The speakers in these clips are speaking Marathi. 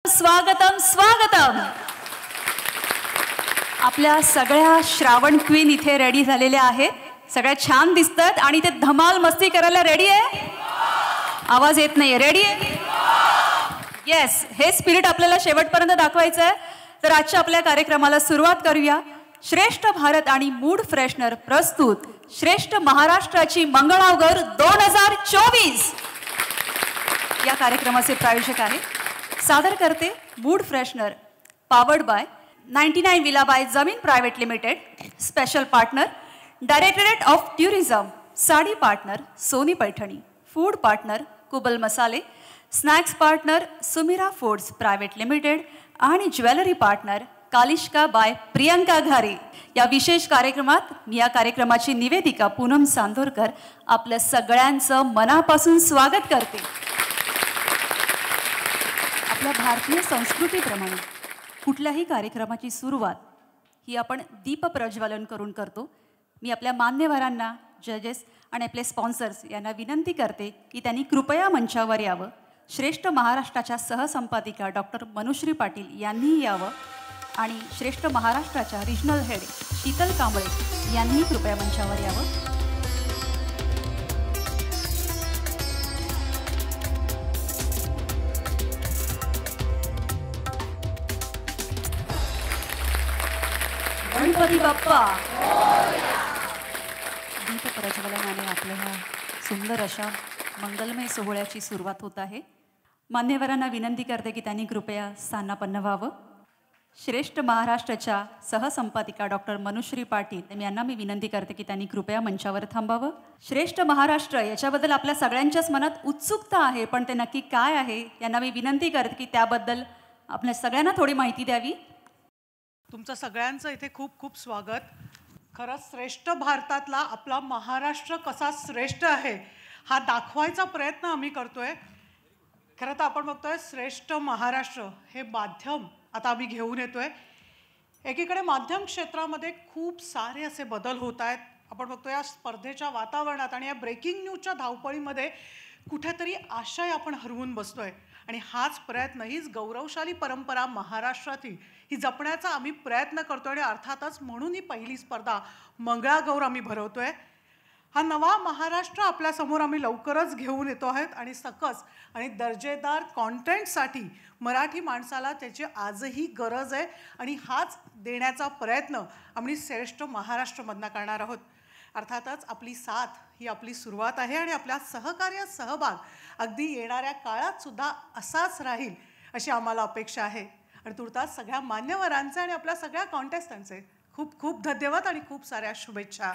स्वागतम स्वागतम. आपल्या सगळ्या श्रावण क्वीन इथे रेडी झालेल्या आहेत. सगळ्या छान दिसतात आणि ते धमाल मस्ती करायला रेडी आहे. आवाज येत नाहीये. रेडी आहे? येस. हे स्पिरिट आपल्याला शेवटपर्यंत दाखवायचं आहे. तर आजच्या आपल्या कार्यक्रमाला सुरुवात करूया. श्रेष्ठ भारत आणि मूड फ्रेशनर प्रस्तुत श्रेष्ठ महाराष्ट्राची मंगळागौर 2024 या कार्यक्रमाचे प्रायोजक आहे. सादर करते mood freshener powered by 99 villa by Jameen private limited. Special partner directorate of tourism. Sari partner Soni Paithani. Food partner Kubal Masale. Snacks partner Sumira foods private limited आणि jewellery partner Kalishka by Priyanka Ghare. या विशेष कार्यक्रमात मी या कार्यक्रमाची निवेदिका पूनम सांदोरकर आपल्या सगळ्यांचं मनापासून स्वागत करते. आपल्या भारतीय संस्कृतीप्रमाणे कुठल्याही कार्यक्रमाची सुरुवात ही आपण दीप प्रज्वलन करून करतो. मी आपल्या मान्यवरांना, जजेस आणि आपले स्पॉन्सर्स यांना विनंती करते की त्यांनी कृपया मंचावर यावं. श्रेष्ठ महाराष्ट्राच्या सहसंपादिका डॉक्टर मनुश्री पाटील यांनीही यावं आणि श्रेष्ठ महाराष्ट्राच्या रिजनल हेड शीतल कांबळे यांनीही कृपया मंचावर यावं. गणपती बाप्पा. दीप प्रज्वलनाने आपल्या ह्या सुंदर अशा मंगलमय सोहळ्याची सुरुवात होत आहे. मान्यवरांना विनंती करते की त्यांनी कृपया स्थानापन्न व्हावं. श्रेष्ठ महाराष्ट्राच्या सहसंपादिका डॉक्टर मनुश्री पाटील यांना मी विनंती करते की त्यांनी कृपया मंचावर थांबावं. श्रेष्ठ महाराष्ट्र याच्याबद्दल आपल्या सगळ्यांच्याच मनात उत्सुकता आहे, पण ते नक्की काय आहे यांना मी विनंती करते की त्याबद्दल आपल्या सगळ्यांना थोडी माहिती द्यावी. तुमचं सगळ्यांचं इथे खूप खूप स्वागत. खरंच श्रेष्ठ भारतातला आपला महाराष्ट्र कसा श्रेष्ठ आहे हा दाखवायचा प्रयत्न आम्ही करतोय. खरं तर आपण बघतोय श्रेष्ठ महाराष्ट्र हे माध्यम आता आम्ही घेऊन येतोय. एकीकडे माध्यम क्षेत्रामध्ये खूप सारे असे बदल होत आहेत. आपण बघतो या स्पर्धेच्या वातावरणात आणि या ब्रेकिंग न्यूजच्या धावपळीमध्ये कुठेतरी आशय आपण हरवून बसतोय. आणि हाच प्रयत्न, हीच गौरवशाली परंपरा महाराष्ट्रातील ही जपण्याचा आम्ही प्रयत्न करतोय. आणि अर्थातच म्हणून ही पहिली स्पर्धा मंगळागौर आम्ही भरवतोय. हा नवा महाराष्ट्र आपल्यासमोर आम्ही लवकरच घेऊन येतो आहेत आणि सकस आणि दर्जेदार कॉन्टेंटसाठी मराठी माणसाला त्याची आजही गरज आहे. आणि हाच देण्याचा प्रयत्न आम्ही श्रेष्ठ महाराष्ट्रमधनं करणार आहोत. अर्थातच आपली साथ ही आपली सुरुवात आहे आणि आपल्या सहकार्य सहभाग अगदी येणाऱ्या काळात सुद्धा असाच राहील अशी आम्हाला अपेक्षा आहे. आणि तुर्तास सगळ्या मान्यवरांचे आणि आपल्या सगळ्या कॉन्टेस्टंटचे खूप खूप धन्यवाद आणि खूप साऱ्या शुभेच्छा.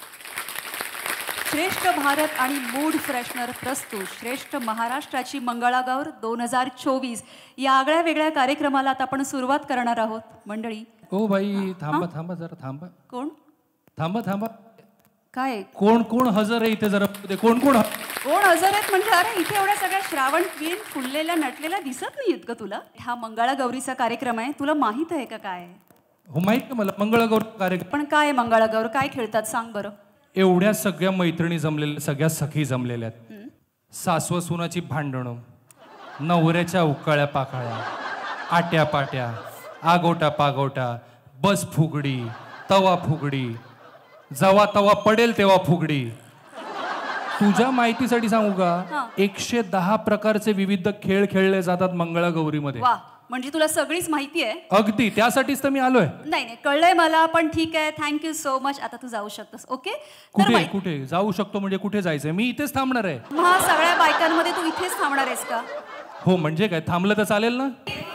श्रेष्ठ भारत आणि मूड फ्रेशनर प्रस्तुत श्रेष्ठ महाराष्ट्राची मंगळागौर 2024 या आगळ्या वेगळ्या कार्यक्रमाला आता आपण सुरुवात करणार आहोत. मंडळी ओ बाई थांबा थांबा जरा थांबा. कोण? थांबा थांबा. काय कोण कोण हजर आहे इथे जरा कोण कोण कोण हजर आहेत म्हणजे? अरे इथे एवढ्या सगळ्या श्रावण क्वीन फुललेल्या नटलेल्या दिसत नाहीत का तुला? हा मंगळागौरीचा कार्यक्रम आहे, तुला माहित आहे का काय? हो माहित आहे मला मंगळागौर कार्यक्रम. पण काय मंगळागौर काय खेळतात सांग बरं. एवढ्या सगळ्या मैत्रिणी जमलेल्या, सगळ्या सखी जमलेल्या आहेत. सासव सुनाची भांडणं, नवऱ्याच्या उकाळ्या पाकाळ्या, आट्या पाट्या, आगोटा पागोटा, बस फुगडी, तवा फुगडी, जवा तवा पडेल तेव्हा फुगडी. तुझ्या माहितीसाठी सांगू का, 110 प्रकारचे विविध खेळ खेळले जातात मंगळागौरीमध्ये. वा, म्हणजे तुला सगळीच माहिती आहे. अगदी त्यासाठीच तर मी आलोय. नाही नाही कळलंय मला, पण ठीक आहे, थँक्यू सो मच. आता तू जाऊ शकतोस. ओके. कुठे कुठे जाऊ शकतो म्हणजे कुठे जायचंय? मी इथेच थांबणार आहे. मग सगळ्या बायकांमध्ये तू इथेच थांबणार आहेस का? हो म्हणजे काय, थांबलं तर चालेल ना?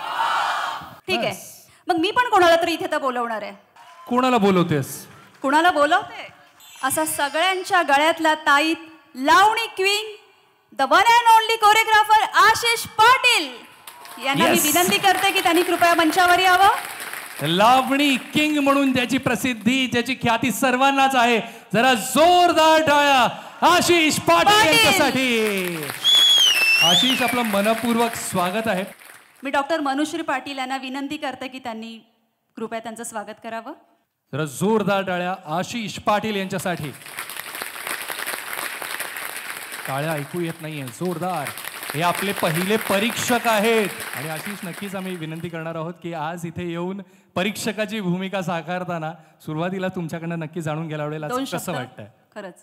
ठीक आहे, मग मी पण कोणाला तरी इथे तर बोलवणार आहे. कोणाला बोलवतेस? कोणाला बोलवते? असा सगळ्यांच्या गळ्यातला ताईत Lavani queen, the one and only choreographer Ashish Patil यांना मी विनंती करते की त्यांनी कृपया मंचावर यावं. लावणी किंग म्हणून त्याची प्रसिद्धी, त्याची ख्याती सर्वांनाच आहे. जरा जोरदार टाळ्या आशिष पाटील यांच्यासाठी. आशिष, आपलं मनपूर्वक स्वागत आहे. मी डॉक्टर मनुश्री पाटील यांना विनंती करते की त्यांनी कृपया त्यांचं स्वागत करावं. जरा जोरदार टाळ्या आशिष पाटील यांच्यासाठी. टाळ्या ऐकू येत नाहीये, जोरदार हे आपले पहिले परीक्षक आहेत आणि आशिष नक्कीच आम्ही विनंती करणार आहोत की आज इथे येऊन परीक्षकाची भूमिका साकारताना सुरुवातीला तुमच्याकडनं नक्की जाणून घ्यायला आवडेल कसं वाटतंय. खरंच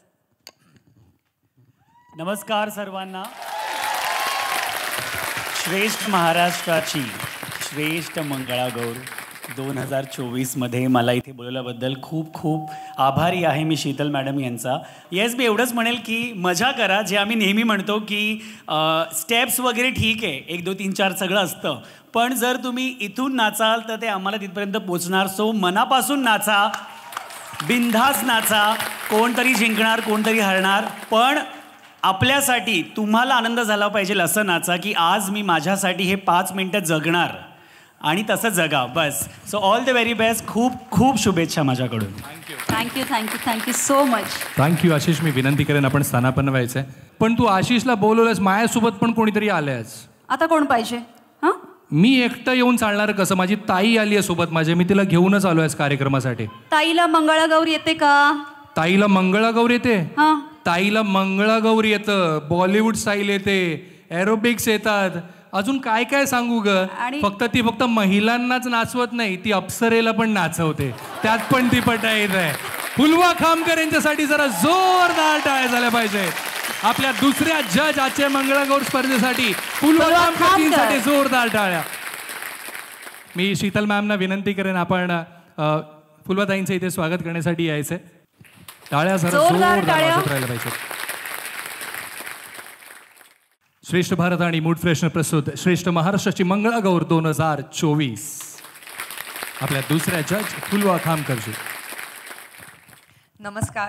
नमस्कार सर्वांना. श्रेष्ठ महाराष्ट्राची श्रेष्ठ मंगळागौर 2024मध्ये मला इथे बोलवल्याबद्दल खूप खूप आभारी आहे मी शीतल मॅडम यांचा. येस, मी एवढंच म्हणेल की मजा करा. जे आम्ही नेहमी म्हणतो की स्टेप्स वगैरे ठीक आहे, 1 2 3 4 सगळं असतं, पण जर तुम्ही इथून नाचाल तर ते आम्हाला तिथपर्यंत पोचणार. सो मनापासून नाचा, बिनधास्त नाचा. कोणतरी जिंकणार, कोणतरी हरणार, पण आपल्यासाठी तुम्हाला आनंद झाला पाहिजे असं नाचा की आज मी माझ्यासाठी हे 5 मिनटं जगणार आणि तसं जगा बस. So all the very best. खूप खूप शुभेच्छा माझ्याकडून. Thank you thank you thank you so much. Thank you Ashish. मी विनंती करेन आपण स्थानापन्न व्हायचंय, पण तू आशिषला बोलवलंस, माझ्यासोबत पण कोणीतरी आलंयच. आता कोण पाहिजे? हां, मी एकटं येऊन चालणार कसं? माझी ताई आली आहे सोबत माझ्या, मी तिला घेऊनच आलोय कार्यक्रमासाठी. ताईला मंगळागौर येते का? ताईला मंगळागौर येते? हां, ताईला मंगळागौर येतं, बॉलिवूड स्टाईल येते, एरोबिक्स येतात, अजून काय काय सांगू ग. फक्त ती महिलांनाच नाचवत नाही, ती अप्सरेला पण नाचवते, त्यात पण ती पटा येत आहे. फुलवा खामकर यांच्यासाठी जरा जोरदार टाळ्या झाल्या पाहिजे. आपल्या दुसऱ्या जज आजच्या मंगळागौर स्पर्धेसाठी फुलवा खामकर जोरदार टाळ्या. मी शीतल मॅमना विनंती करेन आपण फुलवाताईंचं इथे स्वागत करण्यासाठी यायचंय. टाळ्या जरा जोरदार वाजत राहिल्या पाहिजे. श्रेष्ठ भारत आणि मूड फ्रेशनर प्रस्तुत श्रेष्ठ महाराष्ट्राची मंगळागौर 2024. आपल्या दुसऱ्या जज फुलवा खामकरजी. नमस्कार.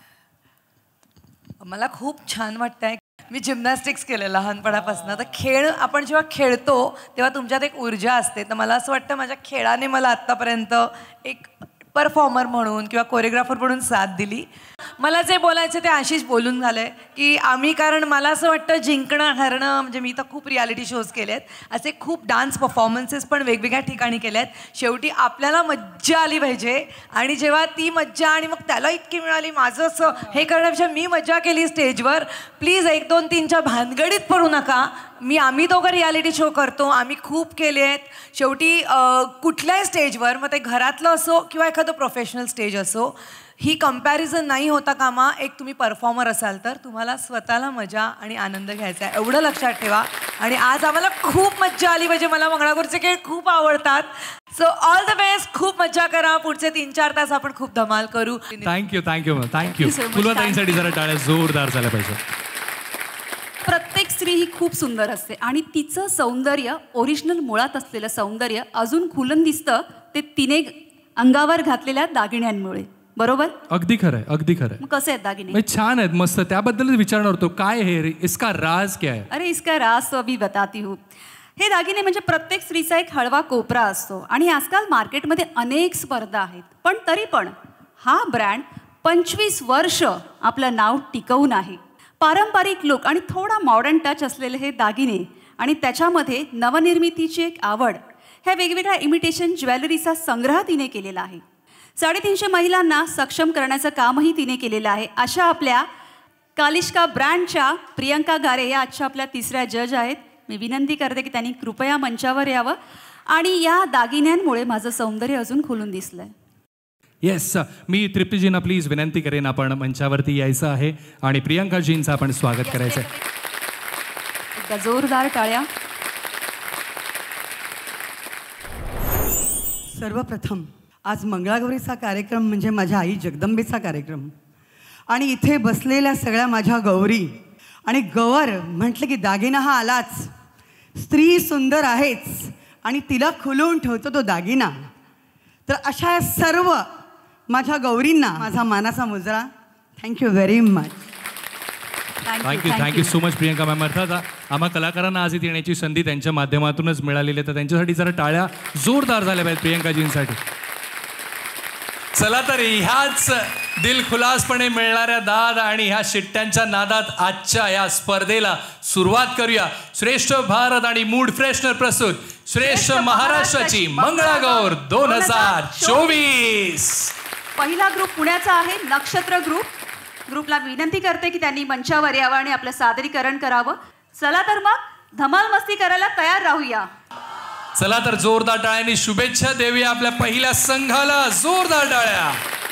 मला खूप छान वाटतंय. मी जिम्नॅस्टिक्स केलं लहानपणापासून. तर खेळ आपण जेव्हा खेळतो तेव्हा तुमच्यात एक ऊर्जा असते. तर मला असं वाटतं माझ्या खेळाने मला आत्तापर्यंत एक परफॉर्मर म्हणून किंवा कोरिओग्राफर म्हणून साथ दिली. मला जे बोलायचं ते आशिष बोलून झालं आहे की आम्ही, कारण मला असं वाटतं जिंकणं हरणं, म्हणजे मी तर खूप रियालिटी शोज केले आहेत, असे खूप डान्स परफॉर्मन्सेस पण वेगवेगळ्या ठिकाणी केले आहेत. शेवटी आपल्याला मज्जा आली पाहिजे आणि जेव्हा ती मज्जा आणि मग त्याला इतकी मिळाली, माझं असं हे करण्यापेक्षा मी मज्जा केली स्टेजवर. प्लीज 1 2 3च्या भानगडीत पडू नका. आम्ही दोघं रियालिटी शो करतो, आम्ही खूप केले आहेत. शेवटी कुठल्याही स्टेजवर, मग ते घरातलं असो किंवा एखादं प्रोफेशनल स्टेज असो, ही कंपॅरिझन नाही होता कामा. एक तुम्ही परफॉर्मर असाल तर तुम्हाला स्वतःला मजा आणि आनंद घ्यायचा आहे, एवढं लक्षात ठेवा. आणि आज आम्हाला खूप मज्जा आली पाहिजे. मला मंगळागौरचे खेळ खूप आवडतात. So all the best. खूप मज्जा करा. पुढचे 3-4 तास आपण खूप धमाल करू. Thank you thank you thank you. फुलवाताईंसाठी जरा टाळ्या जोरदार झाल्या पाहिजे. प्रत्येक स्त्री ही खूप सुंदर असते आणि तिचं सौंदर्य, ओरिजिनल मुळात असलेलं सौंदर्य अजून खुलून दिसतं ते तिने अंगावर घातलेल्या दागिन्यांमुळे. बरोबर? अगदी खरंय, अगदी खरंय. मग कसे आहेत दागिने? छान आहेत, मस्त. त्याबद्दलच विचारणार होतो, काय हे, इसका राज क्या है? अरे इसका राज तो अभी बताती हूँ. हे दागिने म्हणजे प्रत्येक स्त्रीचा एक हळवा कोपरा असतो आणि आजकाल मार्केटमध्ये अनेक स्पर्धा आहेत, पण तरी पण हा ब्रँड 25 वर्ष आपलं नाव टिकवून आहे. पारंपरिक लुक आणि थोडा मॉडर्न टच असलेले हे दागिने आणि त्याच्यामध्ये नवनिर्मितीची एक आवड, ह्या वेगवेगळ्या इमिटेशन ज्वेलरीचा संग्रह तिने केलेला आहे. 350 महिलांना सक्षम करण्याचं कामही तिने केलेलं आहे. अशा आपल्या कालिष्का ब्रँडच्या प्रियंका गारे या आजच्या आपल्या तिसऱ्या जज आहेत. मी विनंती करते की त्यांनी कृपया मंचावर यावं आणि या दागिन्यांमुळे माझं सौंदर्य अजून खुलून दिसलंय. येस, मी तृप्तीजींना प्लीज विनंती करेन आपण मंचावरती यायचं आहे आणि प्रियंकाजींचं आपण स्वागत करायचं आहे. एकदा जोरदार टाळ्या. सर्वप्रथम आज मंगळागौरीचा कार्यक्रम म्हणजे माझ्या आई जगदंबेचा कार्यक्रम आणि इथे बसलेल्या सगळ्या माझ्या गौरी आणि गवर म्हटलं की दागिना हा आलाच. स्त्री सुंदर आहेच आणि तिला खुलवून ठेवतो तो दागिना. तर अशा सर्व माझ्या गौरींना माझा मानाचा मुजरा. Thank you very much. Thank you so much Priyanka ma'am. अर्थात आम्हा कलाकारांना आज इथे येण्याची संधी त्यांच्या माध्यमातूनच मिळालेली आहे, तर त्यांच्यासाठी जरा टाळ्या जोरदार झाल्या पाहिजेत प्रियंकाजींसाठी. चला तर ह्याच दिलखुलासपणे मिळणाऱ्या दाद आणि ह्या शिट्ट्यांच्या नादात आजच्या या स्पर्धेला सुरुवात करूया. श्रेष्ठ भारत आणि मूड फ्रेशनर प्रस्तुत श्रेष्ठ महाराष्ट्राची मंगळागौर 2024. पहिला ग्रुप पुण्याचा आहे, नक्षत्र ग्रुप. ग्रुपला विनंती करते की त्यांनी मंचावर यावं आणि आपलं सादरीकरण करावं. चला तर मग धमाल मस्ती करायला तयार राहूया. चला तर जोरदार टाळ्यांनी शुभेच्छा देऊया आपल्या पहिल्या संघाला. जोरदार टाळ्या.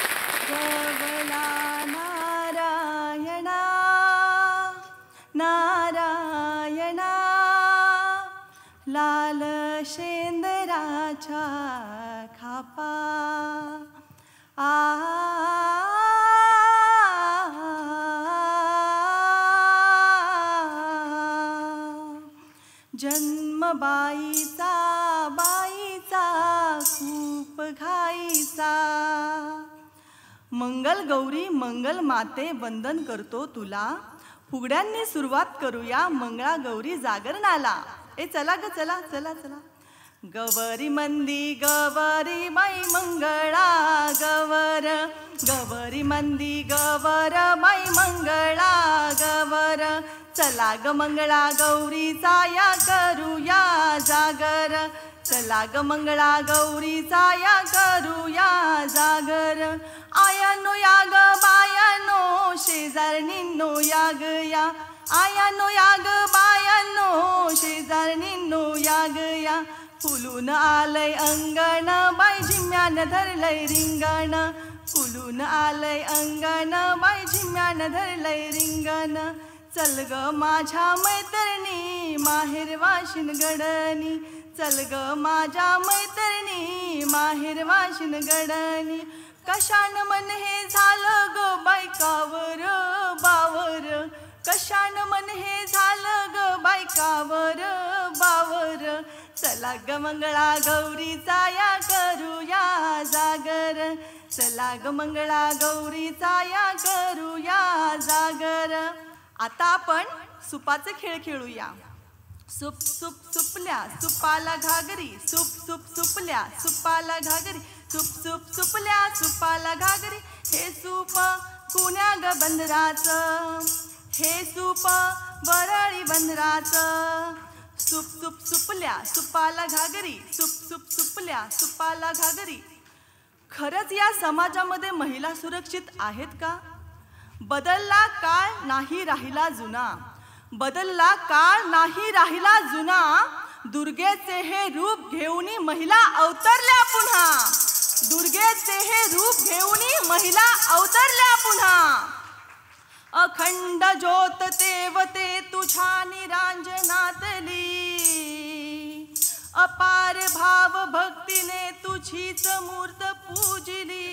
नारायणा नारायणा लाल शेंदराच्या खापा जन्म बाईचा खूप घाईचा. मंगल गौरी मंगल माते वंदन करतो तुला. फुगड्यांनी सुरुवात करूया मंगळा गौरी जागरणाला. चला ग चला चला चला. गवरी मंदी गवरी बाई मंगळा गवर. गवरी मंदी गवर बाई मंगळा गवर. चला ग मंगळा गौरीचा या करूया जागर. चला ग मंगळा गौरीचा या करूया जागर. आयानो याग बायानो शेजारणींनो याग या. आयानो याग बायानो शेजारणींनो याग या. फुलून आलय अंगण बाई झिम्यान धरलय रिंगण. फुलून आलय अंगण बाई झिम्यान धरलय रिंगण. चल ग माझ्या मैत्रिणी माहेर वाशिन गडणी. चल ग माझ्या मैत्रिणी माहेर वाशिन गडणी. कशान मन हे झालं ग बायकावर बावर. कशान मन हे झालं ग बायकावर बावर. चला ग मंगळा गौरीचा या करूया जागर. चला ग मंगळा गौरीचा या करूया जागर. आता आपण सुपाचे खेळ खेळूया. सुप सुप सुपल्या सुपाला घागरी. सुप सुप सुपल्या सुपाला घागरी. सुप सुप सुपल्या सुपाला घागरी. हे सूप कुण्या ग बंदराचं. हे सूप वरळी बंदराचं. सुप सुप सुपल्या सुपाला घागरी. सुप सुप सुपल्या सुपाला घागरी. खरंच या समाजामध्ये महिला सुरक्षित आहेत का? बदलला काळ नाही राहिला जुना. बदलला काळ नाही राहिला जुना. दुर्गेचे हे रूप घेऊनी महिला अवतरल्या पुन्हा. दुर्गेचे हे रूप घेऊनी महिला अवतरल्या पुन्हा. अखंड ज्योत तेवते तुझ्या निरांजनातली. अपार भाव भक्तीने तुझीच मूर्त पूजली.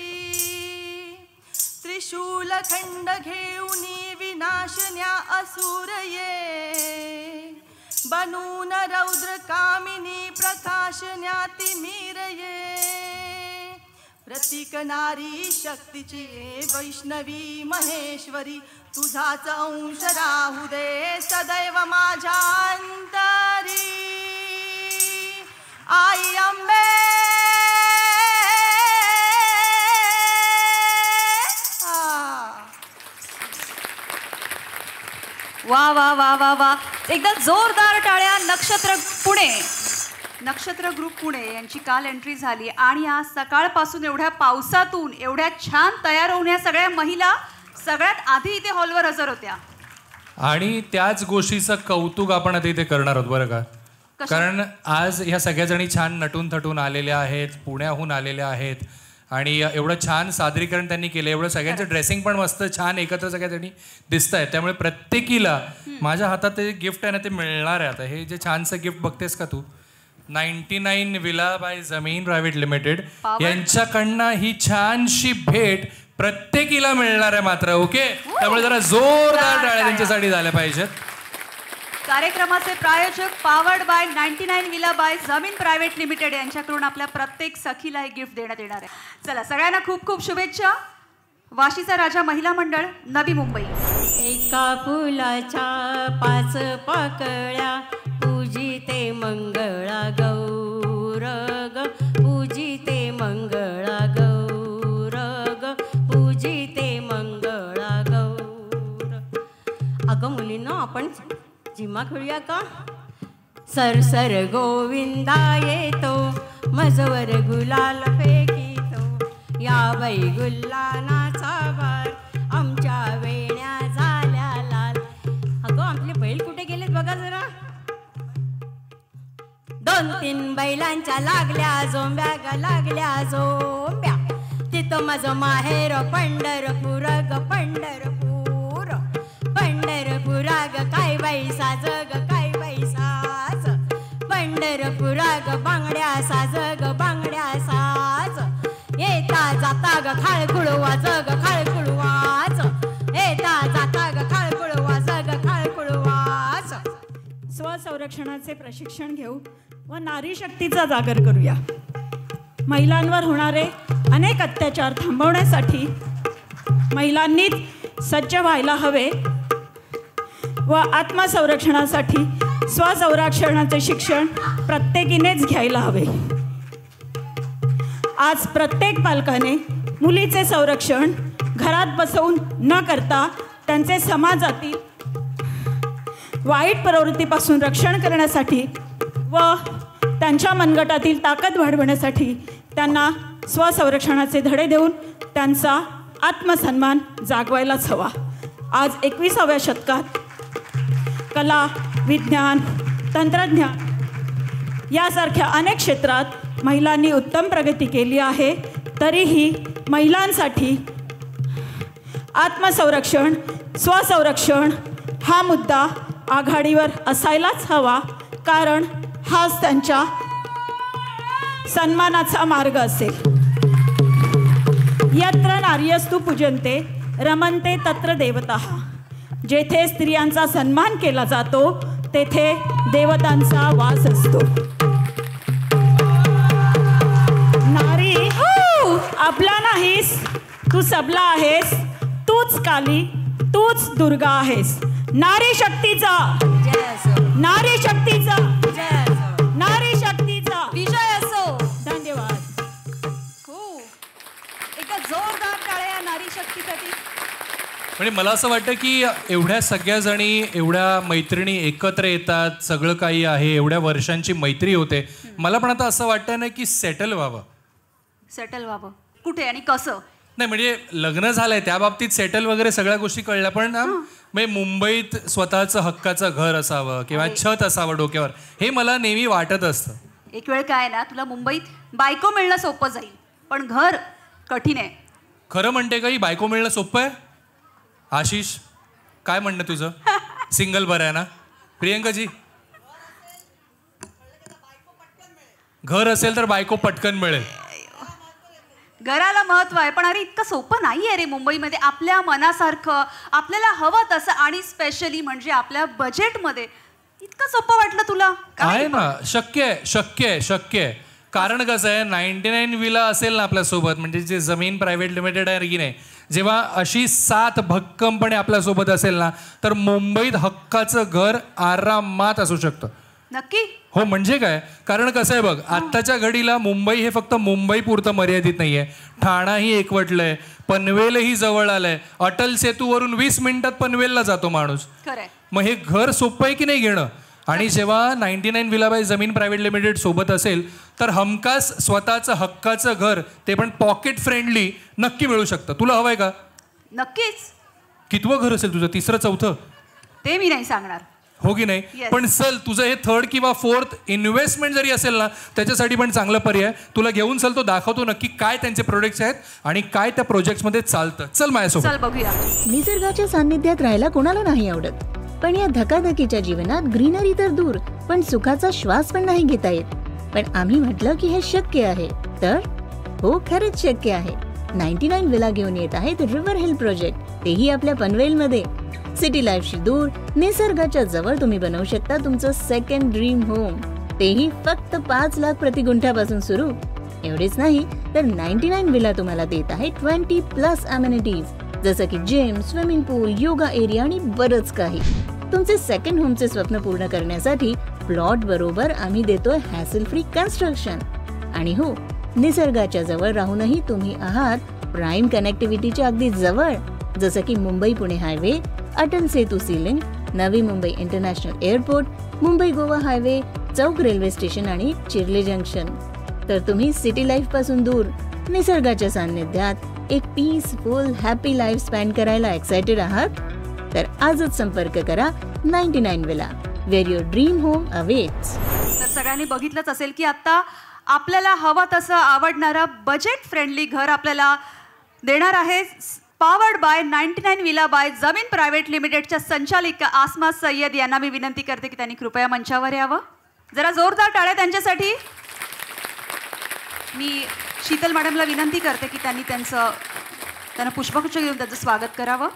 त्रिशूल खंड घेऊनी विनाशन्या असुर ये. बनून रौद्र कामिनी प्रकाशन्या तिमिर ये. प्रतीक नारी शक्तीची वैष्णवी महेश्वरी. तुझाच अंश राहू दे सदैव माझ्या अंतरी. आई अंबे. वा वा वा वा वा. एकदा जोरदार टाळ्या. नक्षत्र पुणे. नक्षत्र ग्रुप पुणे यांची काल एंट्री झाली आणि आज सकाळपासून एवढ्या पावसातून एवढ्या छान तयार होऊन या सगळ्या महिला सगळ्यात आधी इथे हॉलवर हजर होत्या. आणि त्याच गोष्टीचं कौतुक आपण आता इथे करणार आहोत बरं का. कारण आज ह्या सगळ्या जणी छान नटून थटून आलेल्या आहेत. पुण्याहून आलेल्या आहेत आणि एवढं छान सादरीकरण त्यांनी केलं. एवढं सगळ्यांचं ड्रेसिंग पण मस्त छान एकत्र सगळ्या जणी दिसत आहेत. त्यामुळे प्रत्येकीला माझ्या हातात ते गिफ्ट आहे ना ते मिळणार आहे. आता हे जे छानसं गिफ्ट बघतेस का तू 99 villa by Jameen private limited यांच्याकडनं ही छानशी भेट प्रत्येकीला मिळणार आहे मात्र. ओके त्यामुळे जरा जोरदार टाळ्या त्यांच्यासाठी झाल्या पाहिजेत. कार्यक्रमाचे प्रायोजक powered by 99 villa by Jameen private limited यांच्याकडून आपल्या प्रत्येक सखीला हे गिफ्ट देण्यात येणार आहे. चला सगळ्यांना खूप खूप शुभेच्छा. वाशीचा राजा महिला मंडळ नवी मुंबई. एका फुलाच्या 5 पाकळ्या पूजिते मंगळा गौर ग. पूजिते मंगळा गौर ग. पूजिते मंगळा गौर. अगं मुलींनो आपण जिमा खेळूया का? सरसर गोविंदा येतो मजवर गुलाल फेकितो. या बाई गुल्लानाचा बार आमच्या वेण्या झाल्या लाल. अगं आपले बैल कुठे गेलेत बघा जरा. 2-3 बैलांच्या लागल्या झोंब्या ग लागल्या झोंब्या. तिथं माझं माहेर पंढरपूर ग पंढरपूर. पंढरपुरा ग काय बाई साज ग काय बाई साज. पंढरपुरा ग बांगड्या साज ग बांगड्या साज. येता जाता ग खाळखुळ वाज ग खाळखुळ वाज. येता जाता ग खाळखुळ वाज ग खाळखुळ वाज. स्वसंरक्षणाचे प्रशिक्षण घेऊ व नारी शक्तीचा जागर करूया. महिलांवर होणारे अनेक अत्याचार थांबवण्यासाठी महिलांनीच सज्ज व्हायला हवे व आत्मसंरक्षणासाठी स्वसंरक्षणाचे शिक्षण प्रत्येकीनेच घ्यायला हवे. आज प्रत्येक पालकाने मुलीचे संरक्षण घरात बसवून न करता त्यांचे समाजातील वाईट प्रवृत्तीपासून रक्षण करण्यासाठी व त्यांच्या मनगटातील ताकद वाढवण्यासाठी त्यांना स्वसंरक्षणाचे धडे देऊन त्यांचा आत्मसन्मान जागवायलाच हवा. आज 21व्या शतकात कला, विज्ञान, तंत्रज्ञान यासारख्या अनेक क्षेत्रात महिलांनी उत्तम प्रगती केली आहे. तरीही महिलांसाठी आत्मसंरक्षण, स्वसंरक्षण हा मुद्दा आघाडीवर असायलाच हवा, कारण हाच त्यांच्या सन्मानाचा मार्ग असेल. यत्र नार्यस्तु पूजन्ते रमन्ते तत्र देवताः. जेथे स्त्रियांचा सन्मान केला जातो तेथे देवतांचा वास असतो. नारी आपला नाहीस, तू सबला आहेस, तूच काली, तूच दुर्गा आहेस. नारी शक्तीचा जय असो. नारी शक्तीचा जय असो. नारी शक्तीचा विजय असो. धन्यवाद. हो, एका जोरदार टाळ्या नारी शक्तीसाठी. म्हणजे मला असं वाटतं की एवढ्या सगळ्या जणी, एवढ्या मैत्रिणी एकत्र येतात, सगळं काही आहे, एवढ्या वर्षांची मैत्री होते. मला पण आता असं वाटतं ना की सेटल व्हावं. सेटल व्हावं कुठे आणि कसं? नाही म्हणजे लग्न झालंय त्या बाबतीत सेटल वगैरे सगळ्या गोष्टी कळल्या, पण म्हणजे मुंबईत स्वतःचं हक्काचं घर असावं किंवा छत असावं डोक्यावर, हे मला नेहमी वाटत असतं. एक वेळ काय ना, तुला मुंबईत बायको मिळणं सोपं जाईल, पण घर कठीण आहे. खरं म्हणते काही बायको मिळणं सोपं आहे? आशिष काय म्हणणं तुझं? सिंगल बरं आहे ना? प्रियंकाजी, घर असेल तर बायको पटकन मिळेल. घराला महत्व आहे, पण अरे इतकं सोपं नाही आहे रे मुंबईमध्ये. आपल्या मनासारखं आपल्याला हवं तसं, आणि स्पेशली म्हणजे आपल्या बजेटमध्ये. इतकं सोपं वाटलं तुला? आहे ना, शक्य आहे, शक्य आहे, शक्य आहे. कारण कसं आहे, 99 विला असेल ना आपल्यासोबत, म्हणजे जे जमीन प्रायव्हेट लिमिटेड आहे की नाही, जेव्हा अशी 7 भक्कमपणे आपल्यासोबत असेल ना, तर मुंबईत हक्काचं घर आरामात असू शकतं. नक्की. हो, म्हणजे काय, कारण कसं आहे बघ, आत्ताच्या घडीला मुंबई हे फक्त मुंबई पुरतं मर्यादित नाही आहे. ठाणाही एकवटलंय, पनवेलही जवळ आलंय. अटल सेतूवरून 20 मिनिटात पनवेलला जातो माणूस. खरंय. मग हे घर सोपं आहे की नाही घेणं? आणि जेव्हा 99 विलाबाई जमीन प्रायव्हेट लिमिटेड सोबत असेल तर हमखास स्वतःचं हक्काचं घर, ते पण पॉकेट फ्रेंडली, नक्की मिळू शकतं. तुला हवंय का? नक्कीच. कितवं घर असेल तुझं? 3रं 4थं? ते मी नाही सांगणार. हो की नाही? Yes. पण चल, तुझं हे 3rd किंवा 4th इन्व्हेस्टमेंट जरी असेल ना, त्याच्यासाठी पण चांगलं पर्याय. तुला घेऊन चल, तो दाखवतो नक्की काय त्यांचे प्रोजेक्ट्स आहेत आणि काय त्या प्रोजेक्ट्समध्ये चालतं. चल माझ्यासोबत. चल बघूया. निसर्गाच्या सान्निध्यात राहायला कोणाला नाही आवडत, पण या धकाधकीच्या जीवनात ग्रीनरी तर दूर, पण सुखाचा श्वास पण नाही घेता येत. पण आम्ही म्हटलं की हे शक्य आहे, तर हो, खरंच शक्य आहे. 99 विला घेऊन येत आहेत रिव्हर हिल प्रोजेक्ट, तेही आपल्या पनवेलमध्ये. सिटी लाईफशी दूर, निसर्गाच्या जवळ तुम्ही बनवू शकता तुमचं सेकंड ड्रीम होम, तेही फक्त 5 लाख प्रति गुंठ्यापासून सुरू. एवढेच नाही तर 99 विला तुम्हाला देत आहे 20+ अमेनिटीज, जसं की gym, swimming pool, yoga area आणि बरंच काही. तुमचे सेकंड होमचे स्वप्न पूर्ण करण्यासाठी प्लॉट बरोबर आम्ही देतोय हॅसल फ्री कन्स्ट्रक्शन. आणि हो, निसर्गाच्या जवळ राहूनही तुम्ही आहात प्राईम कनेक्टिव्हिटीच्या अगदी जवळ, जसं की Mumbai Pune highway, Atal Setu sea link, Navi Mumbai international airport, Mumbai Goa highway, Chowk railway station आणि चिर्ले जंक्शन. तर तुम्ही सिटी लाईफ पासून दूर, निसर्गाच्या सान्निध्यात एक पीसफुल हॅपी लाईफ स्पेंड करायला एक्सायटेड आहात? तर आजच संपर्क करा 99 villa, where your dream home awaits. तर सगळ्यांनी बघितलंच असेल की आता आपल्याला हवं तसं आवडणारं बजेट फ्रेंडली घर आपल्याला देणार आहे. Powered by 99 villa by Jameen private लिमिटेडच्या संचालिका आसमा सय्यद यांना मी विनंती करते की त्यांनी कृपया मंचावर यावं. जरा जोरदार टाळ्या त्यांच्यासाठी. मी शीतल मॅडमला विनंती करते की त्यांना पुष्पगुच्छ घेऊन त्याचं स्वागत करावं.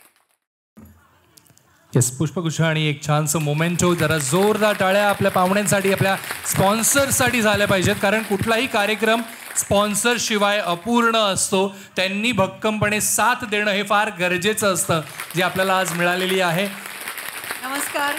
येस, पुष्पगुच्छ आणि एक छानसं मोमेंटो. जरा जोरदार टाळ्या आपल्या पाहुण्यांसाठी, आपल्या स्पॉन्सरसाठी झाल्या पाहिजेत, कारण कुठलाही कार्यक्रम स्पॉन्सर शिवाय अपूर्ण असतो. त्यांनी भक्कमपणे साथ देणं हे फार गरजेचं असतं, जे आपल्याला आज मिळालेली आहे. नमस्कार.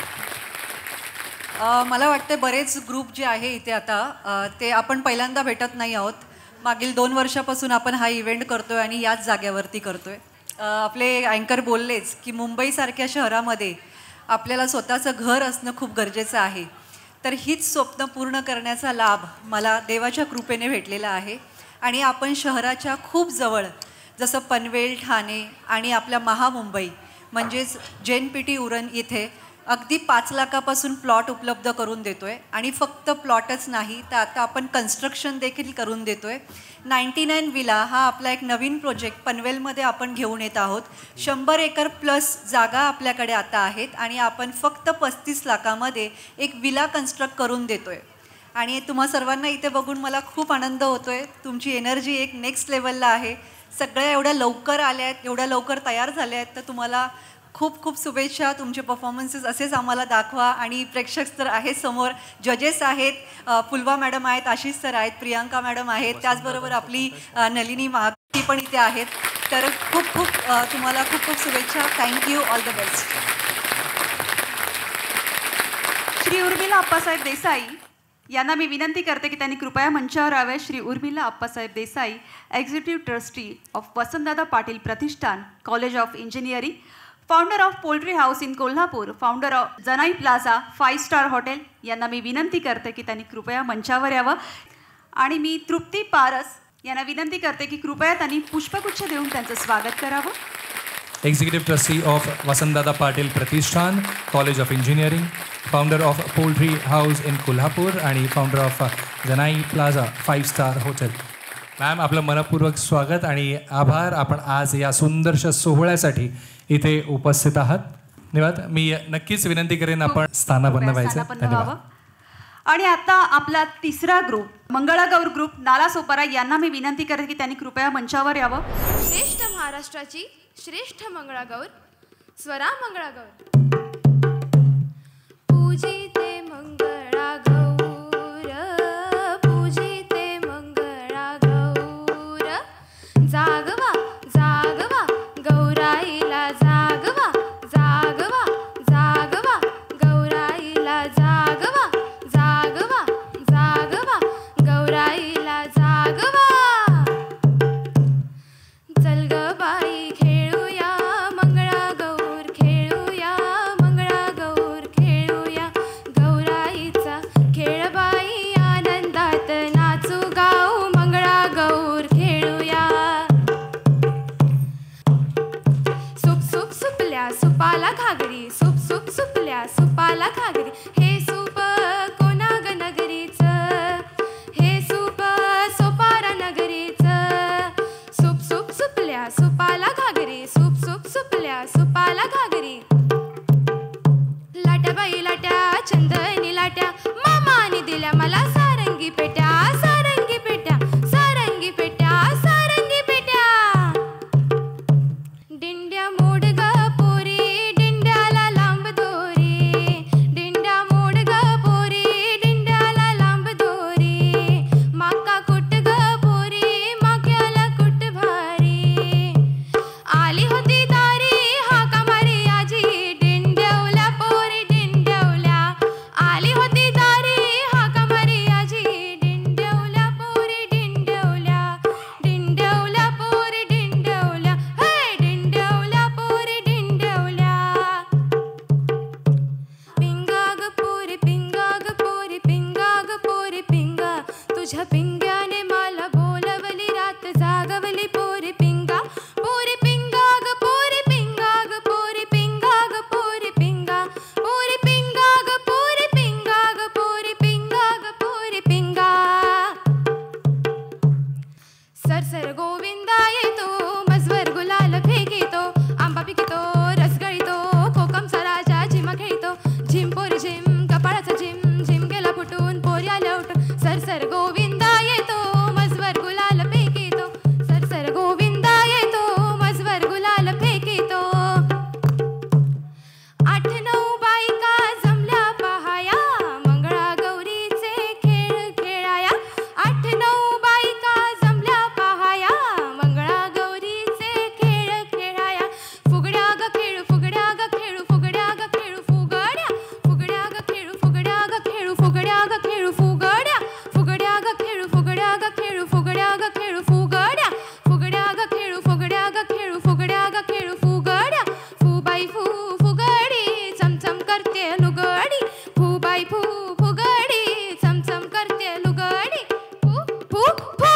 मला वाटतं बरेच ग्रुप जे आहे इथे आता ते आपण पहिल्यांदा भेटत नाही आहोत. मागील 2 वर्षापासून आपण हा इव्हेंट करतोय आणि याच जागेवरती करतोय. आपले अँकर बोललेच की मुंबईसारख्या शहरामध्ये आपल्याला स्वतःचं घर असणं खूप गरजेचं आहे. तर हीच स्वप्न पूर्ण करण्याचा लाभ मला देवाच्या कृपेने भेटलेला आहे. आणि आपण शहराच्या खूप जवळ जसं पनवेल, ठाणे आणि आपल्या महामुंबई म्हणजेच JNPT उरण इथे अगदी 5 लाखापासून प्लॉट उपलब्ध करून देतोय. आणि फक्त प्लॉटच नाही तर आता आपण कन्स्ट्रक्शन देखील करून देतोय. 99 विला हा आपला एक नवीन प्रोजेक्ट पनवेलमध्ये आपण घेऊन येत आहोत. 100 एकर प्लस जागा आपल्याकडे आता आहेत आणि आपण फक्त 35 लाखामध्ये एक विला कन्स्ट्रक्ट करून देतोय. आणि तुम्हा सर्वांना इथे बघून मला खूप आनंद होतोय. तुमची एनर्जी एक नेक्स्ट लेवलला आहे. सगळ्या एवढ्या लवकर आल्या आहेत, एवढ्या लवकर तयार झाल्या आहेत, तर तुम्हाला खूप खूप शुभेच्छा. तुमचे परफॉर्मन्सेस असेच आम्हाला दाखवा. आणि प्रेक्षक तर आहेत समोर, जजेस आहेत, पुलवा मॅडम आहेत, आशिष सर आहेत, प्रियांका मॅडम आहेत, त्याचबरोबर आपली नलिनी महाती पण इथे आहेत. तर खूप खूप तुम्हाला खूप खूप शुभेच्छा. Thank you. All the best. Shri Urmila Appasaheb Desai यांना मी विनंती करते की त्यांनी कृपया मंचावर यावे. Shri Urmila Appasaheb Desai, executive trustee of Vasantdada Patil Pratishthan, college of engineering, founder of poultry house in Kolhapur, founder of Janai Plaza 5 star hotel यांना मी विनंती करते की त्यांनी कृपया मंचावर यावं. आणि मी तृप्ती पारस यांना विनंती करते की कृपया त्यांनी पुष्पगुच्छ देऊन त्यांचं स्वागत करावं. Executive trustee of Vasantdada Patil Pratishthan, college of engineering, founder of poultry house in Kolhapur आणि founder of Janai Plaza 5 star hotel. Ma'am, आपलं मनपूर्वक स्वागत आणि आभार. आपण आज या सुंदरशा सोहळ्यासाठी इथे उपस्थित आहात. धन्यवाद. मी नक्कीच विनंती करेन आपण स्थानापन्न व्हायचं. धन्यवाद. आणि आता आपला तिसरा ग्रुप मंगळागौर ग्रुप नालासोपारा यांना मी विनंती करते की त्यांनी कृपया मंचावर यावं. श्रेष्ठ महाराष्ट्राची श्रेष्ठ मंगळागौर स्वरा मंगळागौर. पूजिते मंगळागौर, पूजिते मंगळागौर, जागवा जागवा गौराईला, जागवा जागवा जागवा गौराईला, जागवा जागवा जागवा गौराईला, जागवा. चल ग बाई खेळूया मंगळागौर, खेळूया मंगळागौर, खेळूया गौराईचा खेळ बाई, आनंदात नाचू गाऊ मंगळागौर खेळूया. सुप सुप सुपल्या सुपाला घागरी, सुप सुप सुपल्या सुपाला घागरी, हे सूप कोणा ग नगरीचं, हे सूप सोपारा नगरीचं. सुप सुप सुपल्या सुपाला घागरी, सुप सुप सुपल्या सुपाला घागरी. लाट्या बाई लाट्या चंदनी लाट्या, मामाने दिल्या मला सारंगी पेट्या, सारंगी पेट्या, सारंगी पेट्या, सारंगी पेट्या. दिंड्या मोड ग पोरी, दिंड्याला लांब दोरी, दिंड्या मोड ग पोरी, दिंड्याला लांब दोरी. माका कुट ग पोरी, माक्याला कुट भारी. आली होती दारी हाका मारी आजी, दिंड्यावल्या पोरी दिंड्यावल्या. आली होती दारी हाका मारी आजी, दिंड्यावल्या पोरी दिंड्यावल्या, दिंड्यावल्या पोरी दिंड्यावल्या, हे दिंड्यावल्या पोरी दिंड्यावल्या. पिंगा ग पोरी, पिंगा ग पोरी, पिंगा ग पोरी पिंगा, तुझ्या पिंग्याने मला बोलवली रात, जागवली पोरी पिंगा. पोरी पिंगा ग पोरी, पिंगा ग पोरी, पिंगा ग पोरी पिंगा, पोरी पिंगा ग पोरी, पिंगा ग पोरी पिंगा. गोविंदा येतो मजवर गुलाल फेकितो सरसर गोविंदा येतो मजवर गुलाल फेकितो 8-9 बायका जमल्या पहाया मंगळागौरीचे खेळ खेळाया 8-9 बायका जमल्या पहाया मंगळागौरीचे खेळ खेळाया फुगड्या ग खेळू फुगड्या ग खेळू फुगड्या ग खेळू फुगड्या फुगड्या ग खेळू फुगड्या ग खेळू फुगड्या ग खेळू फुगड्या फुगड्या ग खेळू फुगड्या ग खेळू फुगड्या ग खेळू फुगड्या फुगड्या ग खेळू फुगड्या ग खेळू फुगड्या ग खेळू फुगड्या फुबाई फू फुगडी चमचम करते लुगडी फुबाई फू फुगडी चमचम करते लुगडी फू फू फू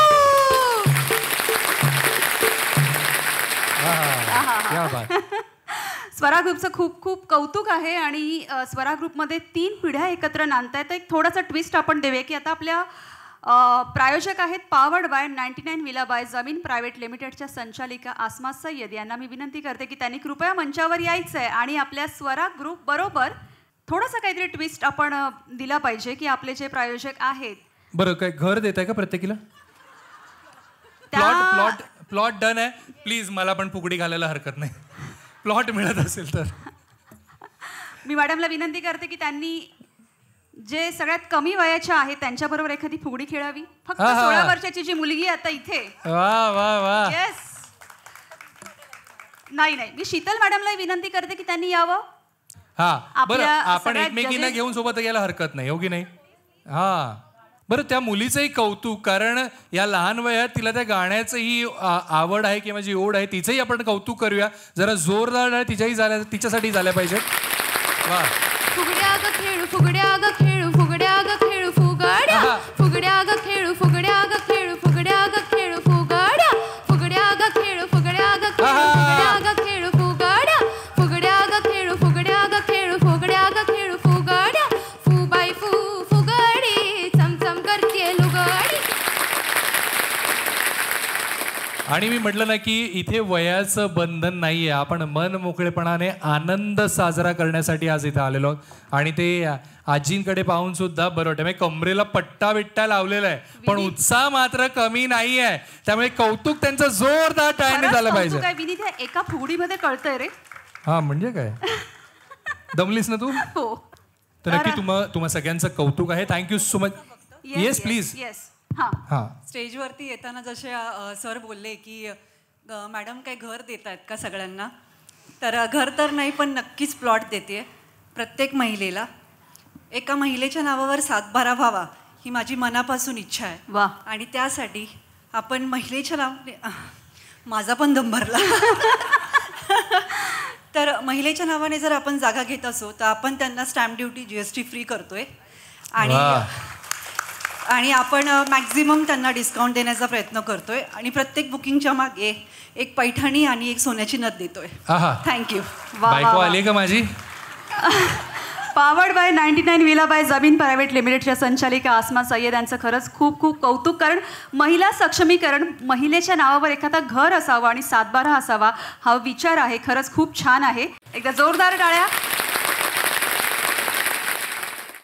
क्या बात. स्वरा ग्रुपचं खूप खूप कौतुक आहे आणि स्वरा ग्रुपमध्ये 3 पिढ्या एकत्र नांदतायत. तर एक थोडासा ट्विस्ट आपण देऊया की आता आपल्या प्रायोजक आहेत powered by 99 villa by Jameen private लिमिटेडच्या संचालिका आसमा सय्यद यांना मी विनंती करते की त्यांनी कृपया मंचावर यायचं आहे आणि आपल्या स्वरा ग्रुप बरोबर थोडासा काहीतरी ट्विस्ट आपण दिला पाहिजे की आपले जे प्रायोजक आहेत. बरं, काय घर देत आहे का प्रत्येकीला? प्लॉट डन आहे. प्लीज मला पण फुगडी घालायला हरकत नाही. प्लॉट मिळत असेल तर. मी मॅडमला विनंती करते की त्यांनी जे सगळ्यात कमी वयाच्या आहेत त्यांच्याबरोबर एखादी फुगडी खेळावी. फक्त 16 वर्षाची जी मुलगी आता इथे. वा वा वा. येस. नाही मी शीतल मॅडमला विनंती करते की त्यांनी यावं. हा बरं, आपण एकमेकींना घेऊन सोबत यायला हरकत नाही, हो की नाही? हा बरं, त्या मुलीचंही कौतुक, कारण या लहान वयात तिला त्या गाण्याचंही आवड आहे किंवा जी ओढ आहे तिचंही आपण कौतुक करूया. जरा जोरदार तिच्यासाठी झाल्या पाहिजेत. वा. फुगड्या ग खेळू फुगड्या ग खेळू फुगड्या ग खेळू फुगड्या फुगड्या ग खेळू फुगड्या ग खेळू फुगड्या ग खेळू फुगड्या फुगड्या ग खेळू फुगड्या ग खेळू फुगड्या ग खेळू फुगड्या फुगड्या ग खेळू फुगड्या ग खेळू फुगड्या ग खेळू फुगड्या फुबाई फू फुगडी चमचम करते लुगडी. आणि मी म्हटलं ना की इथे वयाचं बंधन नाहीये. आपण मन मोकळेपणाने आनंद साजरा करण्यासाठी आज इथे आलेलो आहोत. आणि ते आजींकडे पाहून सुद्धा बरं वाटतं. म्हणजे कमरेला पट्टा बिट्टा लावलेला आहे पण उत्साह मात्र कमी नाहीये. त्यामुळे कौतुक त्यांचं जोरदार टाळ्याने झालं पाहिजे. एका फुगडीमध्ये कळतंय रे. हा म्हणजे काय, दमलीस ना तू? हो. तर नक्की तुम्हा सगळ्यांचं कौतुक आहे. Thank you so much. Yes please. स्टेजवरती येताना जसे सर बोलले की मॅडम काय घर देत आहेत का सगळ्यांना, तर घर तर नाही पण नक्कीच प्लॉट देते प्रत्येक महिलेला. एका महिलेच्या नावावर 7-12 व्हावा ही माझी मनापासून इच्छा आहे. वा. आणि त्यासाठी आपण महिलेच्या नावाने माझा पण दम भरला तर महिलेच्या नावाने जर आपण जागा घेत असो तर आपण त्यांना स्टॅम्प ड्युटी GST फ्री करतोय आणि आपण मॅक्झिमम त्यांना डिस्काउंट देण्याचा प्रयत्न करतोय आणि प्रत्येक बुकिंगच्या मागे एक पैठणी आणि एक सोन्याची नथ देतोय. थँक्यू. बायको आली का माझी? Powered by 99 villa by Jameen private लिमिटेडच्या संचालिका आसमा सय्यद यांचं खरंच खूप खूप कौतुक. कारण महिला सक्षमीकरण, महिलेच्या नावावर एखादा घर असावं आणि 7-12 असावा हा विचार आहे. खरंच खूप छान आहे. एकदा जोरदार टाळ्या.